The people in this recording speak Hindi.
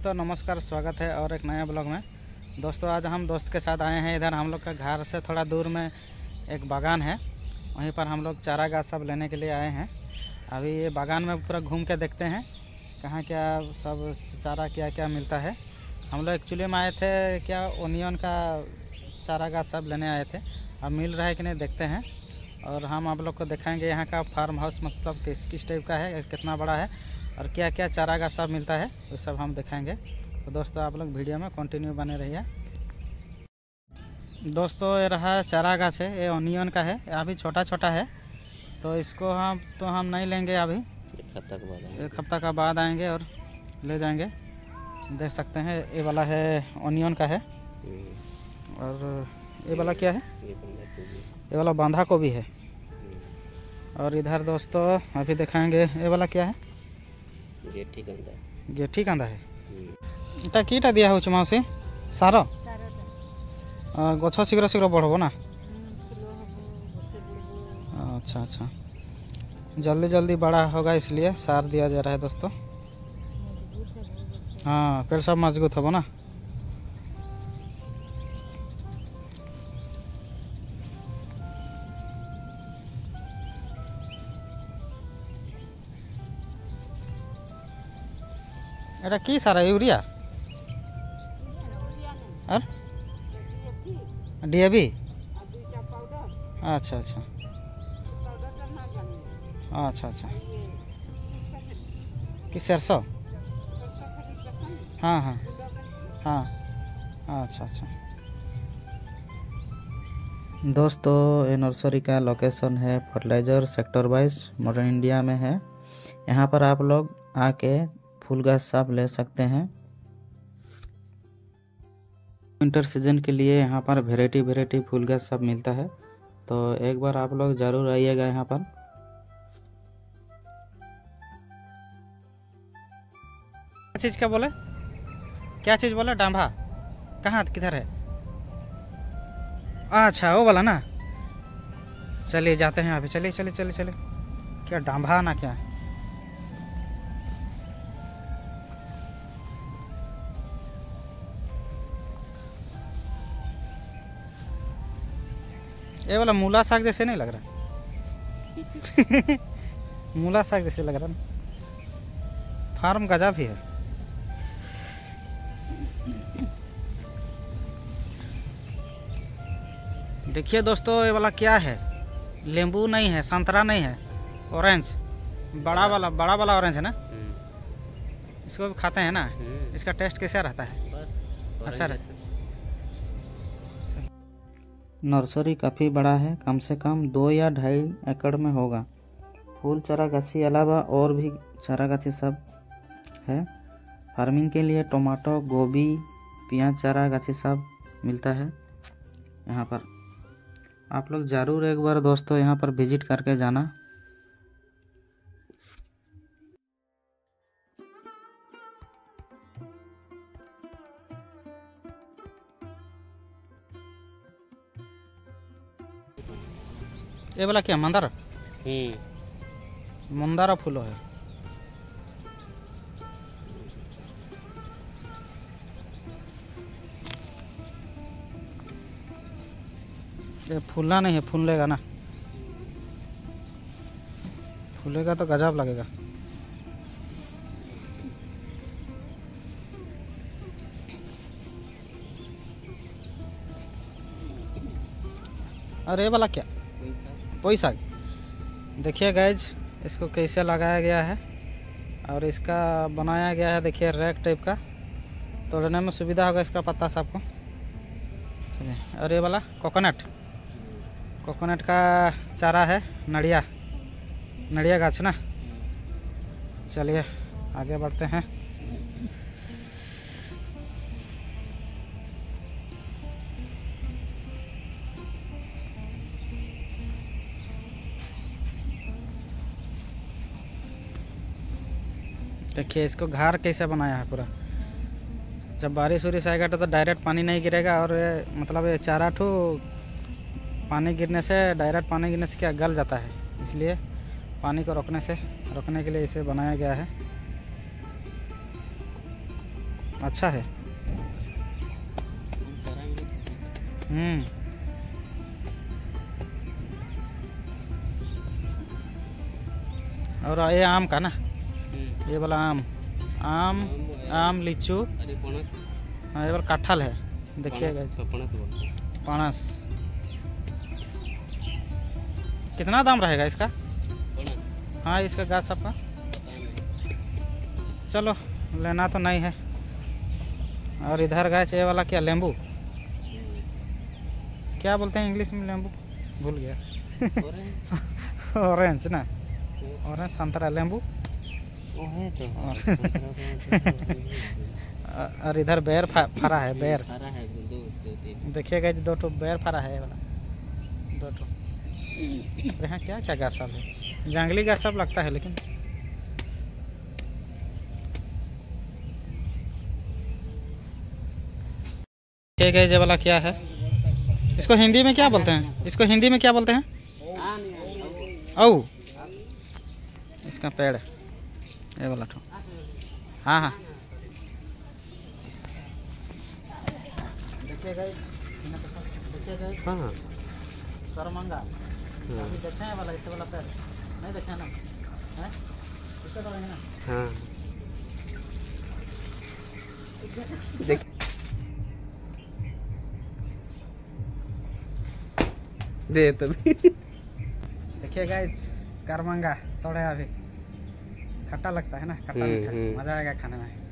दोस्तों नमस्कार, स्वागत है और एक नया ब्लॉग में। दोस्तों आज हम दोस्त के साथ आए हैं। इधर हम लोग का घर से थोड़ा दूर में एक बागान है, वहीं पर हम लोग चारागाह सब लेने के लिए आए हैं। अभी ये बागान में पूरा घूम के देखते हैं कहाँ क्या सब चारा क्या क्या मिलता है। हम लोग एक्चुअली में आए थे क्या ओनियन का चारागाह सब लेने आए थे। अब मिल रहा है कि नहीं देखते हैं, और हम आप लोग को दिखाएंगे यहाँ का फार्म हाउस मतलब किस टाइप का है, कितना बड़ा है और क्या क्या चारागाह सब मिलता है, वो सब हम दिखाएंगे। तो दोस्तों आप लोग वीडियो में कंटिन्यू बने रहिए। दोस्तों ये रहा चारागाह से, ये ओनियन का है, अभी छोटा छोटा है तो इसको हम नहीं लेंगे। अभी एक हफ्ता का बाद आएंगे और ले जाएंगे। देख सकते हैं ये वाला है ओनियन का है, और ये वाला क्या है, ये वाला बांधा गोभी है। और इधर दोस्तों अभी दिखाएंगे ये वाला क्या है, गेठी कांदा है। इटा कीटा दिया हो माउसी सार गछ शीघ्र शीघ्र बढ़ब ना। अच्छा अच्छा, जल्दी जल्दी बड़ा होगा इसलिए सार दिया जा रहा है दोस्तों। हाँ पेड़ सब मजबूत हो ना। এটা কি সারা ইউরিয়া আর ডিএবি? अच्छा अच्छा अच्छा अच्छा कि सरसों? हाँ हाँ हाँ अच्छा अच्छा। दोस्तों ये नर्सरी का लोकेशन है फर्टिलाइजर सेक्टर 22 मॉडर्न इंडिया में है। यहाँ पर आप लोग आके फूल गाछ सब ले सकते हैं। विंटर सीजन के लिए यहाँ पर वेराइटी फूल गाछ सब मिलता है, तो एक बार आप लोग जरूर आइएगा यहाँ पर। क्या चीज़ का बोले, क्या चीज़ बोले? डांभा कहाँ किधर है? अच्छा वो वाला ना। चलिए जाते हैं अभी, चलिए चलिए चलिए चलिए। क्या डांभा ना क्या? ये वाला मूला साग जैसे नहीं लग रहा? मूला साग जैसे लग रहा ना। फार्म गजा भी है। देखिए दोस्तों ये वाला क्या है, नींबू नहीं है, संतरा नहीं है, ऑरेंज, बड़ा वाला ऑरेंज है ना। इसको भी खाते हैं ना। इसका टेस्ट कैसा रहता है? बस अच्छा रहता है। नर्सरी काफ़ी बड़ा है, कम से कम 2 या 2.5 एकड़ में होगा। फूल चारागाछी अलावा और भी चारागाछी सब है। फार्मिंग के लिए टमाटो, गोभी, प्याज चारागाछी सब मिलता है यहाँ पर। आप लोग ज़रूर एक बार दोस्तों यहाँ पर विजिट करके जाना। ये वाला क्या मंदार? मंदारा फूल है। ये फूलना नहीं है, फूलेगा ना। फूलेगा तो गजब लगेगा। अरे ये वाला क्या? पोई साग। देखिए गाइज इसको कैसे लगाया गया है और इसका बनाया गया है, देखिए रैक टाइप का, तोड़ने में सुविधा होगा इसका पत्ता सबको। और ये वाला कोकोनट का चारा है, नड़िया गाछ ना। चलिए आगे बढ़ते हैं। देखिए इसको घर कैसे बनाया है पूरा। जब बारिश उरिश आएगा तो डायरेक्ट पानी नहीं गिरेगा, और मतलब ये चारा ठो पानी गिरने से क्या गल जाता है, इसलिए पानी को रोकने के लिए इसे बनाया गया है। अच्छा है। और ये आम का ना, ये वाला आम लीचू, हाँ ये वाला कटहल है, देखिएगा पनस। कितना दाम रहेगा इसका? हाँ इसका गाछ सबका, चलो लेना तो नहीं है। और इधर गाछ ये वाला क्या, लेम्बू क्या बोलते हैं इंग्लिश में? लेम्बू भूल गया। ऑरेंज ना, ऑरेंज संतरा लेम्बू। और इधर बेर फरा है, बेर देखिएगा, दो ठो बेर फरा है, ये वाला दो ठो। यहाँ क्या क्या गाछ सब है, जंगली गाछ सब लगता है। लेकिन ठीक है, ये वाला क्या है, इसको हिंदी में क्या बोलते हैं? इसको हिंदी में क्या बोलते हैं? औ इसका पेड़, ये वाला ठो। हाँ हाँ देखिएगा, हाँ करमंगा अभी देखे हैं वाला, इससे वाला पेड़ नहीं देखे ना है, इससे तो है ना। हाँ देख दे तो देखिएगा, इस करमंगा तोड़े अभी, खट्टा लगता है ना, खट्टा मीठा, मजा आएगा खाने में।